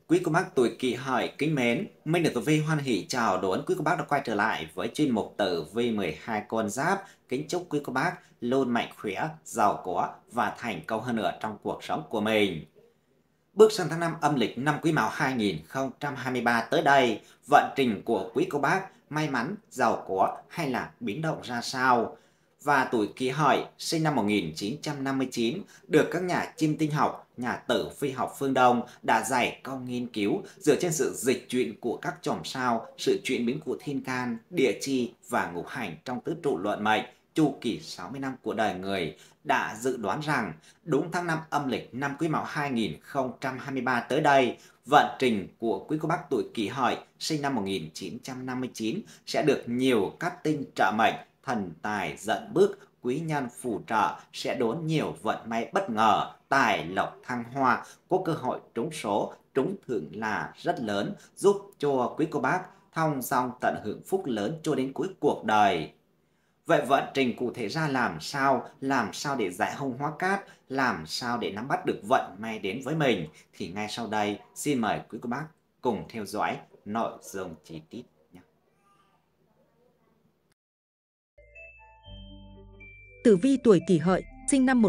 Quý cô bác tuổi Kỷ Hợi kính mến, Minh được Tử Vi hoan hỷ chào đón quý cô bác đã quay trở lại với chuyên mục Tử Vi 12 con giáp. Kính chúc quý cô bác luôn mạnh khỏe, giàu có và thành công hơn nữa trong cuộc sống của mình. Bước sang tháng 5 âm lịch năm Quý Mão 2023 tới đây, vận trình của quý cô bác may mắn, giàu có hay là biến động ra sao? Và tuổi Kỷ Hợi sinh năm 1959 được các nhà chiêm tinh học, nhà tử vi học phương Đông đã dày công nghiên cứu dựa trên sự dịch chuyển của các chòm sao, sự chuyển biến của thiên can, địa chi và ngũ hành trong tứ trụ luận mệnh, chu kỳ 60 năm của đời người, đã dự đoán rằng đúng tháng 5 âm lịch năm Quý Mão 2023 tới đây, vận trình của quý cô bác tuổi Kỷ Hợi sinh năm 1959 sẽ được nhiều các tinh trợ mệnh, thần tài dẫn bước, quý nhân phù trợ, sẽ đón nhiều vận may bất ngờ, tài lộc thăng hoa, có cơ hội trúng số, trúng thưởng là rất lớn, giúp cho quý cô bác thong dong tận hưởng phúc lớn cho đến cuối cuộc đời. Vậy vận trình cụ thể ra làm sao để giải hung hóa cát, làm sao để nắm bắt được vận may đến với mình, thì ngay sau đây xin mời quý cô bác cùng theo dõi nội dung chi tiết nhé. Tử vi tuổi Kỷ Hợi, sinh năm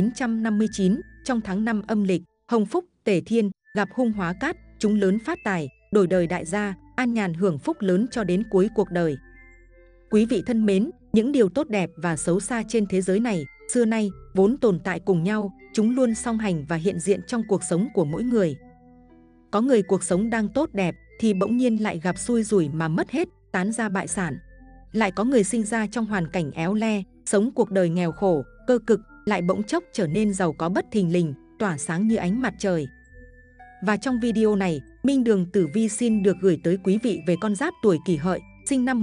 1959, trong tháng 5 âm lịch, hồng phúc, tề thiên, gặp hung hóa cát, chúng lớn phát tài, đổi đời đại gia, an nhàn hưởng phúc lớn cho đến cuối cuộc đời. Quý vị thân mến, những điều tốt đẹp và xấu xa trên thế giới này, xưa nay, vốn tồn tại cùng nhau, chúng luôn song hành và hiện diện trong cuộc sống của mỗi người. Có người cuộc sống đang tốt đẹp, thì bỗng nhiên lại gặp xui rủi mà mất hết, tán gia bại sản. Lại có người sinh ra trong hoàn cảnh éo le, sống cuộc đời nghèo khổ, cơ cực, lại bỗng chốc trở nên giàu có bất thình lình, tỏa sáng như ánh mặt trời. Và trong video này, Minh Đường Tử Vi xin được gửi tới quý vị về con giáp tuổi Kỷ Hợi, sinh năm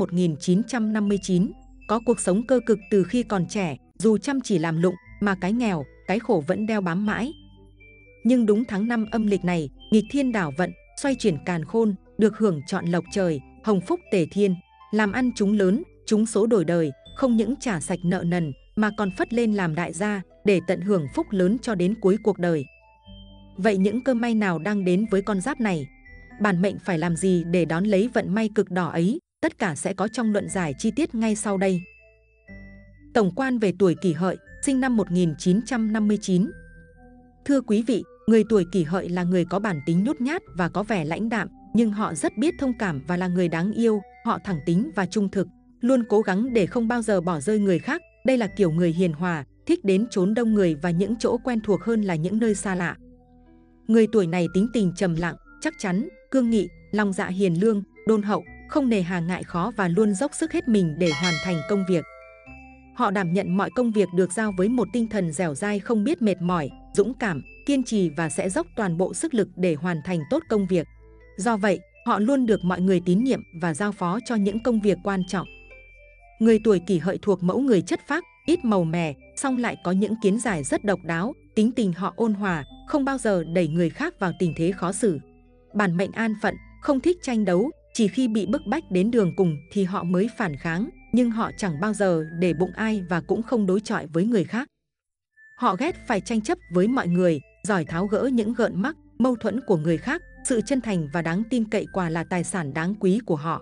1959, có cuộc sống cơ cực từ khi còn trẻ, dù chăm chỉ làm lụng, mà cái nghèo, cái khổ vẫn đeo bám mãi. Nhưng đúng tháng 5 âm lịch này, nghịch thiên đảo vận, xoay chuyển càn khôn, được hưởng trọn lộc trời, hồng phúc tề thiên, làm ăn chúng lớn, chúng số đổi đời, không những trả sạch nợ nần, mà còn phất lên làm đại gia, để tận hưởng phúc lớn cho đến cuối cuộc đời. Vậy những cơ may nào đang đến với con giáp này? Bản mệnh phải làm gì để đón lấy vận may cực đỏ ấy? Tất cả sẽ có trong luận giải chi tiết ngay sau đây. Tổng quan về tuổi Kỷ Hợi, sinh năm 1959. Thưa quý vị, người tuổi Kỷ Hợi là người có bản tính nhút nhát và có vẻ lãnh đạm, nhưng họ rất biết thông cảm và là người đáng yêu, họ thẳng tính và trung thực, luôn cố gắng để không bao giờ bỏ rơi người khác. Đây là kiểu người hiền hòa, thích đến chốn đông người và những chỗ quen thuộc hơn là những nơi xa lạ. Người tuổi này tính tình trầm lặng, chắc chắn, cương nghị, lòng dạ hiền lương, đôn hậu, không nề hà ngại khó và luôn dốc sức hết mình để hoàn thành công việc. Họ đảm nhận mọi công việc được giao với một tinh thần dẻo dai không biết mệt mỏi, dũng cảm, kiên trì và sẽ dốc toàn bộ sức lực để hoàn thành tốt công việc. Do vậy, họ luôn được mọi người tín nhiệm và giao phó cho những công việc quan trọng. Người tuổi Kỷ Hợi thuộc mẫu người chất phác, ít màu mè, song lại có những kiến giải rất độc đáo, tính tình họ ôn hòa, không bao giờ đẩy người khác vào tình thế khó xử. Bản mệnh an phận, không thích tranh đấu, chỉ khi bị bức bách đến đường cùng thì họ mới phản kháng, nhưng họ chẳng bao giờ để bụng ai và cũng không đối chọi với người khác. Họ ghét phải tranh chấp với mọi người, giỏi tháo gỡ những gợn mắc, mâu thuẫn của người khác, sự chân thành và đáng tin cậy quả là tài sản đáng quý của họ.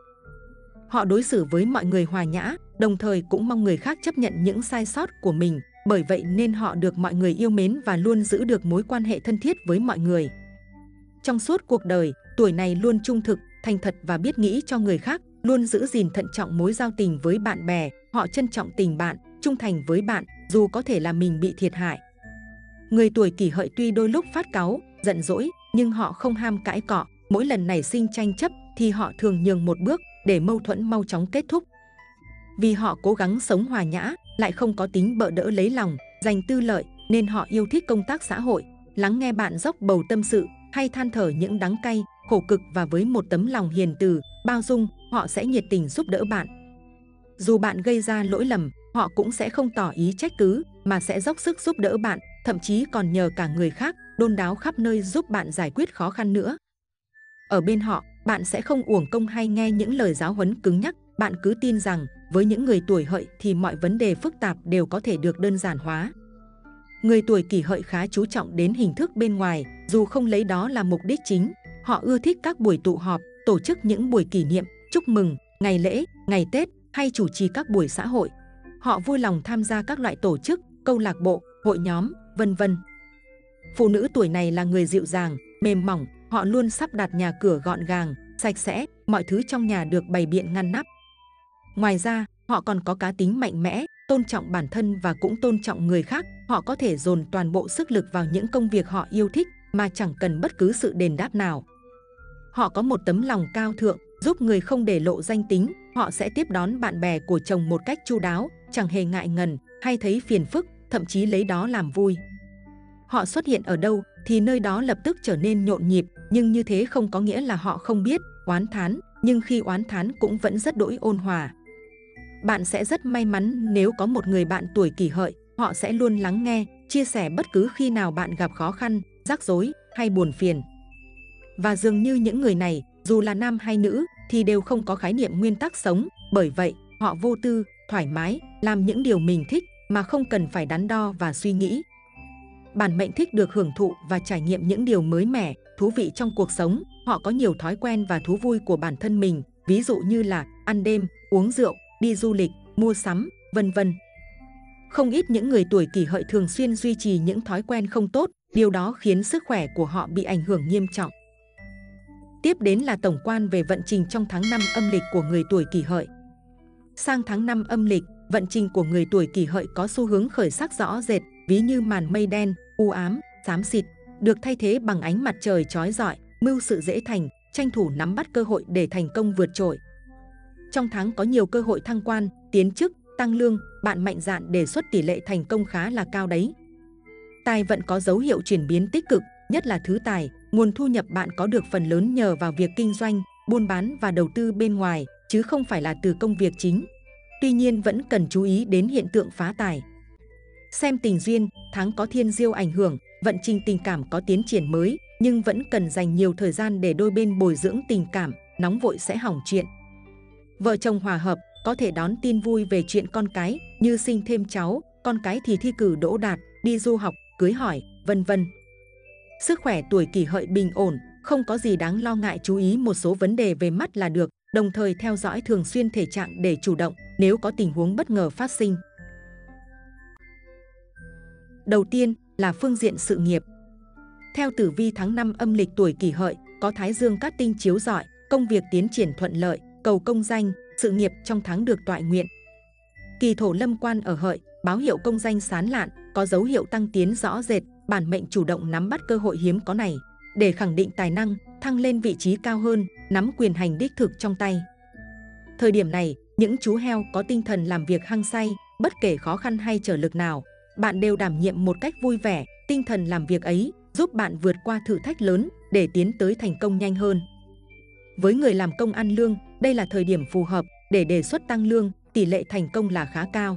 Họ đối xử với mọi người hòa nhã, đồng thời cũng mong người khác chấp nhận những sai sót của mình, bởi vậy nên họ được mọi người yêu mến và luôn giữ được mối quan hệ thân thiết với mọi người. Trong suốt cuộc đời, tuổi này luôn trung thực, thành thật và biết nghĩ cho người khác, luôn giữ gìn thận trọng mối giao tình với bạn bè, họ trân trọng tình bạn, trung thành với bạn, dù có thể là mình bị thiệt hại. Người tuổi Kỷ Hợi tuy đôi lúc phát cáu, giận dỗi, nhưng họ không ham cãi cọ, mỗi lần nảy sinh tranh chấp thì họ thường nhường một bước để mâu thuẫn mau chóng kết thúc. Vì họ cố gắng sống hòa nhã, lại không có tính bợ đỡ lấy lòng, giành tư lợi, nên họ yêu thích công tác xã hội, lắng nghe bạn dốc bầu tâm sự, hay than thở những đắng cay, khổ cực và với một tấm lòng hiền từ, bao dung, họ sẽ nhiệt tình giúp đỡ bạn. Dù bạn gây ra lỗi lầm, họ cũng sẽ không tỏ ý trách cứ, mà sẽ dốc sức giúp đỡ bạn, thậm chí còn nhờ cả người khác, đôn đáo khắp nơi giúp bạn giải quyết khó khăn nữa. Ở bên họ, bạn sẽ không uổng công hay nghe những lời giáo huấn cứng nhắc, bạn cứ tin rằng với những người tuổi Hợi thì mọi vấn đề phức tạp đều có thể được đơn giản hóa. Người tuổi Kỷ Hợi khá chú trọng đến hình thức bên ngoài, dù không lấy đó là mục đích chính. Họ ưa thích các buổi tụ họp, tổ chức những buổi kỷ niệm, chúc mừng, ngày lễ, ngày Tết hay chủ trì các buổi xã hội. Họ vui lòng tham gia các loại tổ chức, câu lạc bộ, hội nhóm, vân vân. Phụ nữ tuổi này là người dịu dàng, mềm mỏng, họ luôn sắp đặt nhà cửa gọn gàng, sạch sẽ, mọi thứ trong nhà được bày biện ngăn nắp. Ngoài ra, họ còn có cá tính mạnh mẽ, tôn trọng bản thân và cũng tôn trọng người khác. Họ có thể dồn toàn bộ sức lực vào những công việc họ yêu thích mà chẳng cần bất cứ sự đền đáp nào. Họ có một tấm lòng cao thượng, giúp người không để lộ danh tính. Họ sẽ tiếp đón bạn bè của chồng một cách chu đáo, chẳng hề ngại ngần hay thấy phiền phức, thậm chí lấy đó làm vui. Họ xuất hiện ở đâu thì nơi đó lập tức trở nên nhộn nhịp, nhưng như thế không có nghĩa là họ không biết oán thán, nhưng khi oán thán cũng vẫn rất đỗi ôn hòa. Bạn sẽ rất may mắn nếu có một người bạn tuổi Kỷ Hợi. Họ sẽ luôn lắng nghe, chia sẻ bất cứ khi nào bạn gặp khó khăn, rắc rối hay buồn phiền. Và dường như những người này, dù là nam hay nữ, thì đều không có khái niệm nguyên tắc sống. Bởi vậy, họ vô tư, thoải mái, làm những điều mình thích mà không cần phải đắn đo và suy nghĩ. Bản mệnh thích được hưởng thụ và trải nghiệm những điều mới mẻ, thú vị trong cuộc sống. Họ có nhiều thói quen và thú vui của bản thân mình, ví dụ như là ăn đêm, uống rượu, đi du lịch, mua sắm, vân vân. Không ít những người tuổi Kỷ Hợi thường xuyên duy trì những thói quen không tốt, điều đó khiến sức khỏe của họ bị ảnh hưởng nghiêm trọng. Tiếp đến là tổng quan về vận trình trong tháng 5 âm lịch của người tuổi Kỷ Hợi. Sang tháng 5 âm lịch, vận trình của người tuổi Kỷ Hợi có xu hướng khởi sắc rõ rệt, ví như màn mây đen, u ám, xám xịt, được thay thế bằng ánh mặt trời chói rọi, mưu sự dễ thành, tranh thủ nắm bắt cơ hội để thành công vượt trội. Trong tháng có nhiều cơ hội thăng quan, tiến chức, tăng lương, bạn mạnh dạn đề xuất tỷ lệ thành công khá là cao đấy. Tài vận có dấu hiệu chuyển biến tích cực, nhất là thứ tài, nguồn thu nhập bạn có được phần lớn nhờ vào việc kinh doanh, buôn bán và đầu tư bên ngoài, chứ không phải là từ công việc chính. Tuy nhiên vẫn cần chú ý đến hiện tượng phá tài. Xem tình duyên, tháng có thiên diêu ảnh hưởng, vận trình tình cảm có tiến triển mới, nhưng vẫn cần dành nhiều thời gian để đôi bên bồi dưỡng tình cảm, nóng vội sẽ hỏng chuyện. Vợ chồng hòa hợp, có thể đón tin vui về chuyện con cái, như sinh thêm cháu, con cái thì thi cử đỗ đạt, đi du học, cưới hỏi, vân vân. Sức khỏe tuổi Kỷ Hợi bình ổn, không có gì đáng lo ngại, chú ý một số vấn đề về mắt là được, đồng thời theo dõi thường xuyên thể trạng để chủ động nếu có tình huống bất ngờ phát sinh. Đầu tiên là phương diện sự nghiệp. Theo tử vi tháng 5 âm lịch, tuổi Kỷ Hợi có Thái Dương cát tinh chiếu rọi, công việc tiến triển thuận lợi, cầu công danh, sự nghiệp trong tháng được toại nguyện. Kỳ thổ lâm quan ở Hợi, báo hiệu công danh sáng lạn, có dấu hiệu tăng tiến rõ rệt, bản mệnh chủ động nắm bắt cơ hội hiếm có này để khẳng định tài năng, thăng lên vị trí cao hơn, nắm quyền hành đích thực trong tay. Thời điểm này, những chú heo có tinh thần làm việc hăng say, bất kể khó khăn hay trở lực nào, bạn đều đảm nhiệm một cách vui vẻ. Tinh thần làm việc ấy giúp bạn vượt qua thử thách lớn để tiến tới thành công nhanh hơn. Với người làm công ăn lương, đây là thời điểm phù hợp để đề xuất tăng lương, tỷ lệ thành công là khá cao.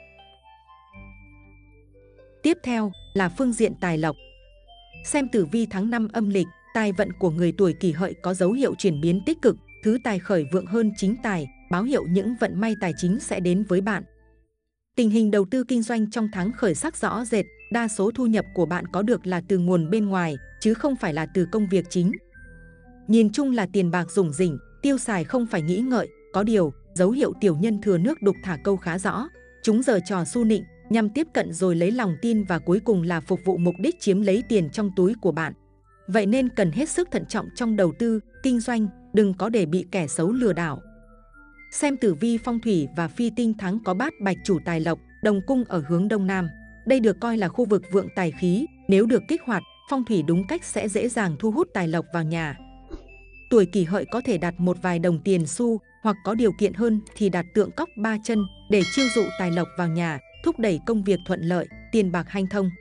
Tiếp theo là phương diện tài lộc. Xem tử vi tháng 5 âm lịch, tài vận của người tuổi Kỷ Hợi có dấu hiệu chuyển biến tích cực, thứ tài khởi vượng hơn chính tài, báo hiệu những vận may tài chính sẽ đến với bạn. Tình hình đầu tư kinh doanh trong tháng khởi sắc rõ rệt, đa số thu nhập của bạn có được là từ nguồn bên ngoài, chứ không phải là từ công việc chính. Nhìn chung là tiền bạc rủng rỉnh, tiêu xài không phải nghĩ ngợi, có điều, dấu hiệu tiểu nhân thừa nước đục thả câu khá rõ. Chúng giở trò su nịnh, nhằm tiếp cận rồi lấy lòng tin và cuối cùng là phục vụ mục đích chiếm lấy tiền trong túi của bạn. Vậy nên cần hết sức thận trọng trong đầu tư, kinh doanh, đừng có để bị kẻ xấu lừa đảo. Xem tử vi phong thủy và phi tinh tháng có bát bạch chủ tài lộc, đồng cung ở hướng đông nam. Đây được coi là khu vực vượng tài khí, nếu được kích hoạt, phong thủy đúng cách sẽ dễ dàng thu hút tài lộc vào nhà. Tuổi Kỷ Hợi có thể đặt một vài đồng tiền xu, hoặc có điều kiện hơn thì đặt tượng cóc ba chân để chiêu dụ tài lộc vào nhà, thúc đẩy công việc thuận lợi, tiền bạc hanh thông.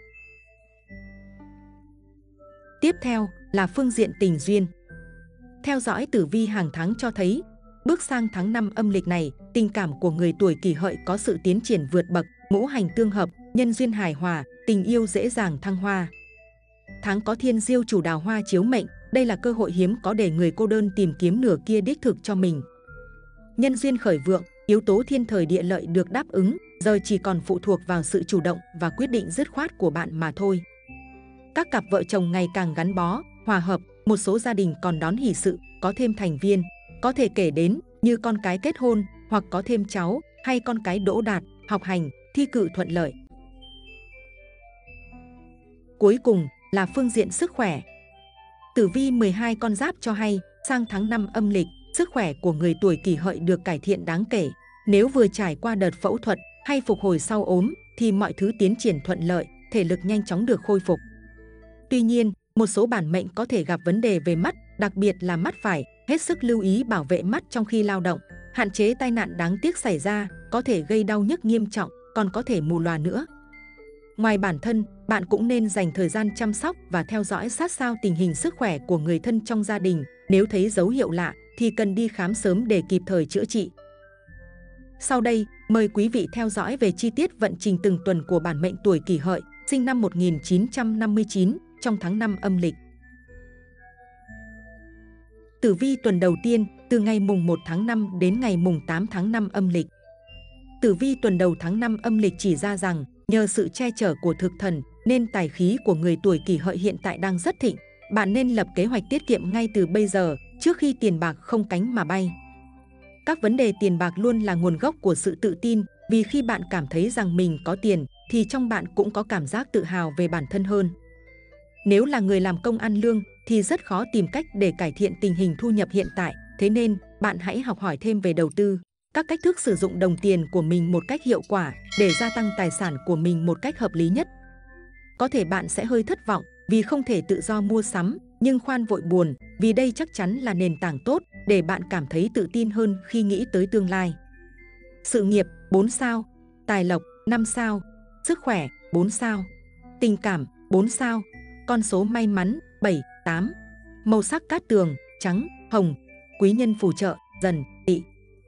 Tiếp theo là phương diện tình duyên. Theo dõi tử vi hàng tháng cho thấy, bước sang tháng 5 âm lịch này, tình cảm của người tuổi Kỷ Hợi có sự tiến triển vượt bậc, ngũ hành tương hợp, nhân duyên hài hòa, tình yêu dễ dàng thăng hoa. Tháng có thiên diêu chủ đào hoa chiếu mệnh, đây là cơ hội hiếm có để người cô đơn tìm kiếm nửa kia đích thực cho mình. Nhân duyên khởi vượng, yếu tố thiên thời địa lợi được đáp ứng, giờ chỉ còn phụ thuộc vào sự chủ động và quyết định dứt khoát của bạn mà thôi. Các cặp vợ chồng ngày càng gắn bó, hòa hợp, một số gia đình còn đón hỷ sự, có thêm thành viên, có thể kể đến như con cái kết hôn hoặc có thêm cháu, hay con cái đỗ đạt, học hành, thi cử thuận lợi. Cuối cùng là phương diện sức khỏe. Tử vi 12 con giáp cho hay, sang tháng 5 âm lịch, sức khỏe của người tuổi Kỷ Hợi được cải thiện đáng kể. Nếu vừa trải qua đợt phẫu thuật hay phục hồi sau ốm thì mọi thứ tiến triển thuận lợi, thể lực nhanh chóng được khôi phục. Tuy nhiên, một số bản mệnh có thể gặp vấn đề về mắt, đặc biệt là mắt phải, hết sức lưu ý bảo vệ mắt trong khi lao động, hạn chế tai nạn đáng tiếc xảy ra, có thể gây đau nhức nghiêm trọng, còn có thể mù lòa nữa. Ngoài bản thân, bạn cũng nên dành thời gian chăm sóc và theo dõi sát sao tình hình sức khỏe của người thân trong gia đình. Nếu thấy dấu hiệu lạ thì cần đi khám sớm để kịp thời chữa trị. Sau đây, mời quý vị theo dõi về chi tiết vận trình từng tuần của bản mệnh tuổi Kỷ Hợi, sinh năm 1959, trong tháng 5 âm lịch. Tử vi tuần đầu tiên, từ ngày mùng 1 tháng 5 đến ngày mùng 8 tháng 5 âm lịch. Tử vi tuần đầu tháng 5 âm lịch chỉ ra rằng, nhờ sự che chở của thực thần, nên tài khí của người tuổi Kỷ Hợi hiện tại đang rất thịnh. Bạn nên lập kế hoạch tiết kiệm ngay từ bây giờ, trước khi tiền bạc không cánh mà bay. Các vấn đề tiền bạc luôn là nguồn gốc của sự tự tin, vì khi bạn cảm thấy rằng mình có tiền, thì trong bạn cũng có cảm giác tự hào về bản thân hơn. Nếu là người làm công ăn lương, thì rất khó tìm cách để cải thiện tình hình thu nhập hiện tại, thế nên bạn hãy học hỏi thêm về đầu tư, các cách thức sử dụng đồng tiền của mình một cách hiệu quả để gia tăng tài sản của mình một cách hợp lý nhất. Có thể bạn sẽ hơi thất vọng vì không thể tự do mua sắm, nhưng khoan vội buồn, vì đây chắc chắn là nền tảng tốt để bạn cảm thấy tự tin hơn khi nghĩ tới tương lai. Sự nghiệp 4 sao, tài lộc 5 sao, sức khỏe 4 sao, tình cảm 4 sao, con số may mắn 7, 8, màu sắc cát tường, trắng, hồng, quý nhân phù trợ, Dần, Tỵ.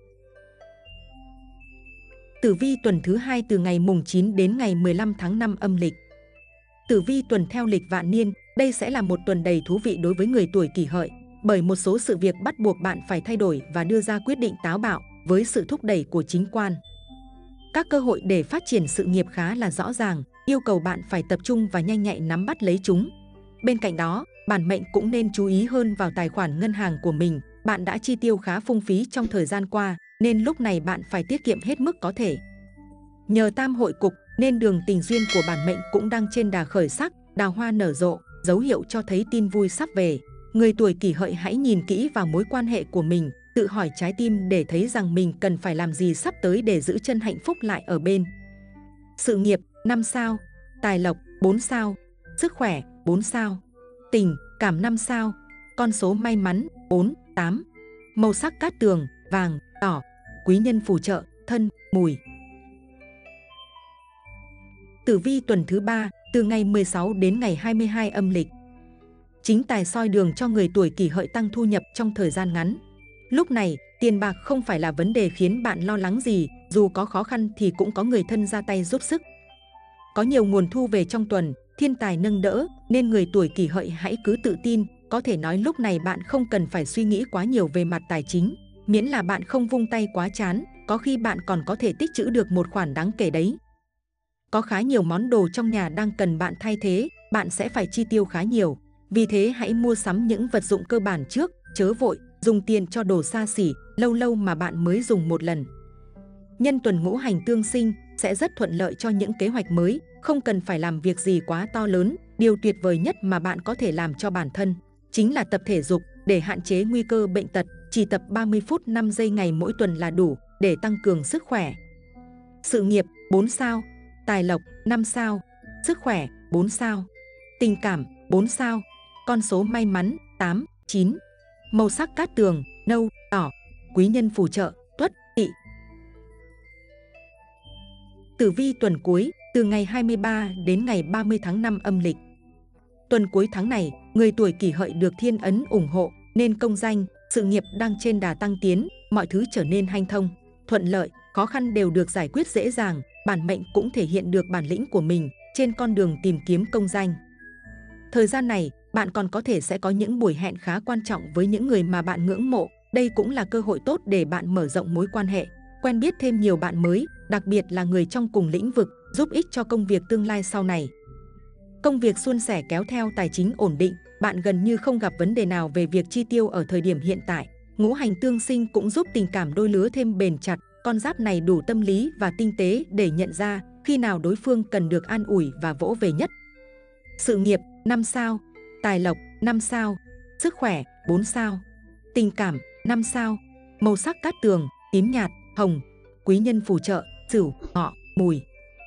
Tử vi tuần thứ 2 từ ngày mùng 9 đến ngày 15 tháng 5 âm lịch. Tử vi tuần theo lịch vạn niên, đây sẽ là một tuần đầy thú vị đối với người tuổi Kỷ Hợi, bởi một số sự việc bắt buộc bạn phải thay đổi và đưa ra quyết định táo bạo với sự thúc đẩy của chính quan. Các cơ hội để phát triển sự nghiệp khá là rõ ràng, yêu cầu bạn phải tập trung và nhanh nhạy nắm bắt lấy chúng. Bên cạnh đó, bản mệnh cũng nên chú ý hơn vào tài khoản ngân hàng của mình. Bạn đã chi tiêu khá phung phí trong thời gian qua, nên lúc này bạn phải tiết kiệm hết mức có thể. Nhờ tam hội cục nên đường tình duyên của bản mệnh cũng đang trên đà khởi sắc, đào hoa nở rộ, dấu hiệu cho thấy tin vui sắp về. Người tuổi Kỷ Hợi hãy nhìn kỹ vào mối quan hệ của mình, tự hỏi trái tim để thấy rằng mình cần phải làm gì sắp tới để giữ chân hạnh phúc lại ở bên. Sự nghiệp 5 sao, tài lộc 4 sao, sức khỏe 4 sao, tình cảm 5 sao, con số may mắn 4, 8, màu sắc cát tường, vàng, đỏ, quý nhân phù trợ, Thân, Mùi. Tử vi tuần thứ 3, từ ngày 16 đến ngày 22 âm lịch. Chính tài soi đường cho người tuổi Kỷ Hợi tăng thu nhập trong thời gian ngắn. Lúc này, tiền bạc không phải là vấn đề khiến bạn lo lắng gì, dù có khó khăn thì cũng có người thân ra tay giúp sức. Có nhiều nguồn thu về trong tuần, thiên tài nâng đỡ, nên người tuổi Kỷ Hợi hãy cứ tự tin. Có thể nói lúc này bạn không cần phải suy nghĩ quá nhiều về mặt tài chính, miễn là bạn không vung tay quá chán, có khi bạn còn có thể tích trữ được một khoản đáng kể đấy. Có khá nhiều món đồ trong nhà đang cần bạn thay thế, bạn sẽ phải chi tiêu khá nhiều. Vì thế hãy mua sắm những vật dụng cơ bản trước, chớ vội dùng tiền cho đồ xa xỉ, lâu lâu mà bạn mới dùng một lần. Nhân tuần ngũ hành tương sinh sẽ rất thuận lợi cho những kế hoạch mới, không cần phải làm việc gì quá to lớn. Điều tuyệt vời nhất mà bạn có thể làm cho bản thân chính là tập thể dục để hạn chế nguy cơ bệnh tật. Chỉ tập 30 phút 5 giây ngày mỗi tuần là đủ để tăng cường sức khỏe. Sự nghiệp 4 sao, tài lộc 5 sao, sức khỏe 4 sao, tình cảm 4 sao, con số may mắn 8, 9, màu sắc cát tường, nâu, đỏ, quý nhân phù trợ, Tuất, Tỵ. Tử vi tuần cuối, từ ngày 23 đến ngày 30 tháng 5 âm lịch. Tuần cuối tháng này, người tuổi Kỷ Hợi được thiên ấn ủng hộ, nên công danh, sự nghiệp đang trên đà tăng tiến, mọi thứ trở nên hanh thông, thuận lợi, khó khăn đều được giải quyết dễ dàng. Bản mệnh cũng thể hiện được bản lĩnh của mình trên con đường tìm kiếm công danh. Thời gian này, bạn còn có thể sẽ có những buổi hẹn khá quan trọng với những người mà bạn ngưỡng mộ. Đây cũng là cơ hội tốt để bạn mở rộng mối quan hệ, quen biết thêm nhiều bạn mới, đặc biệt là người trong cùng lĩnh vực, giúp ích cho công việc tương lai sau này. Công việc suôn sẻ kéo theo tài chính ổn định, bạn gần như không gặp vấn đề nào về việc chi tiêu ở thời điểm hiện tại. Ngũ hành tương sinh cũng giúp tình cảm đôi lứa thêm bền chặt. Con giáp này đủ tâm lý và tinh tế để nhận ra khi nào đối phương cần được an ủi và vỗ về nhất. Sự nghiệp 5 sao, tài lộc 5 sao, sức khỏe 4 sao, tình cảm 5 sao, màu sắc cát tường, tím nhạt, hồng, quý nhân phù trợ, Sửu, Ngọ, Mùi.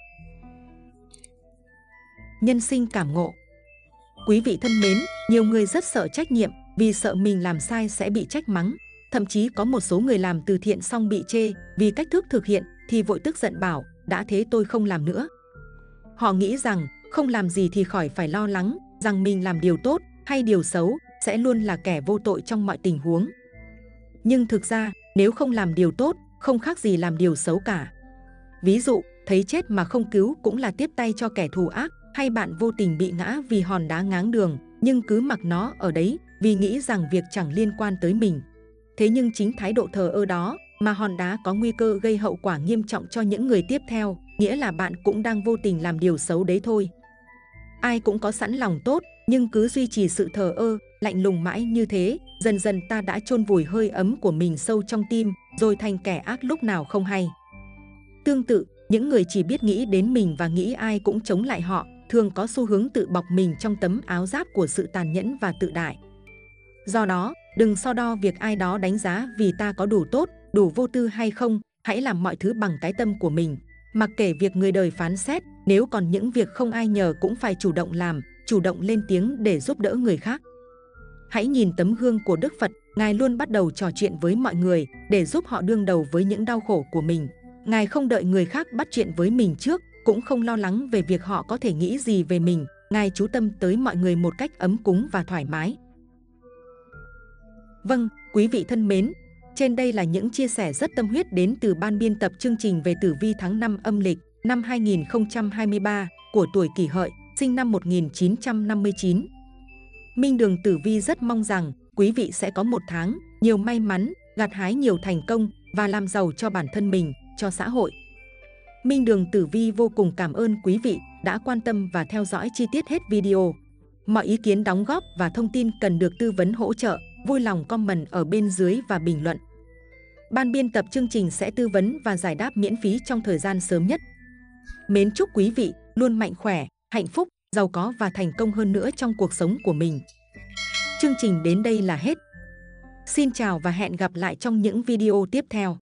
Nhân sinh cảm ngộ. Quý vị thân mến, nhiều người rất sợ trách nhiệm vì sợ mình làm sai sẽ bị trách mắng. Thậm chí có một số người làm từ thiện xong bị chê vì cách thức thực hiện thì vội tức giận bảo đã thế tôi không làm nữa. Họ nghĩ rằng không làm gì thì khỏi phải lo lắng rằng mình làm điều tốt hay điều xấu sẽ luôn là kẻ vô tội trong mọi tình huống. Nhưng thực ra nếu không làm điều tốt không khác gì làm điều xấu cả. Ví dụ thấy chết mà không cứu cũng là tiếp tay cho kẻ thù ác, hay bạn vô tình bị ngã vì hòn đá ngáng đường nhưng cứ mặc nó ở đấy vì nghĩ rằng việc chẳng liên quan tới mình. Thế nhưng chính thái độ thờ ơ đó mà hòn đá có nguy cơ gây hậu quả nghiêm trọng cho những người tiếp theo, nghĩa là bạn cũng đang vô tình làm điều xấu đấy thôi. Ai cũng có sẵn lòng tốt, nhưng cứ duy trì sự thờ ơ, lạnh lùng mãi như thế, dần dần ta đã chôn vùi hơi ấm của mình sâu trong tim, rồi thành kẻ ác lúc nào không hay. Tương tự, những người chỉ biết nghĩ đến mình và nghĩ ai cũng chống lại họ, thường có xu hướng tự bọc mình trong tấm áo giáp của sự tàn nhẫn và tự đại. Do đó, đừng so đo việc ai đó đánh giá vì ta có đủ tốt, đủ vô tư hay không, hãy làm mọi thứ bằng cái tâm của mình. Mặc kệ việc người đời phán xét, nếu còn những việc không ai nhờ cũng phải chủ động làm, chủ động lên tiếng để giúp đỡ người khác. Hãy nhìn tấm gương của Đức Phật, Ngài luôn bắt đầu trò chuyện với mọi người để giúp họ đương đầu với những đau khổ của mình. Ngài không đợi người khác bắt chuyện với mình trước, cũng không lo lắng về việc họ có thể nghĩ gì về mình. Ngài chú tâm tới mọi người một cách ấm cúng và thoải mái. Vâng, quý vị thân mến, trên đây là những chia sẻ rất tâm huyết đến từ ban biên tập chương trình về tử vi tháng 5 âm lịch năm 2023 của tuổi Kỷ Hợi, sinh năm 1959. Minh Đường Tử Vi rất mong rằng quý vị sẽ có một tháng nhiều may mắn, gặt hái nhiều thành công và làm giàu cho bản thân mình, cho xã hội. Minh Đường Tử Vi vô cùng cảm ơn quý vị đã quan tâm và theo dõi chi tiết hết video. Mọi ý kiến đóng góp và thông tin cần được tư vấn hỗ trợ, vui lòng comment ở bên dưới và bình luận. Ban biên tập chương trình sẽ tư vấn và giải đáp miễn phí trong thời gian sớm nhất. Mến chúc quý vị luôn mạnh khỏe, hạnh phúc, giàu có và thành công hơn nữa trong cuộc sống của mình. Chương trình đến đây là hết. Xin chào và hẹn gặp lại trong những video tiếp theo.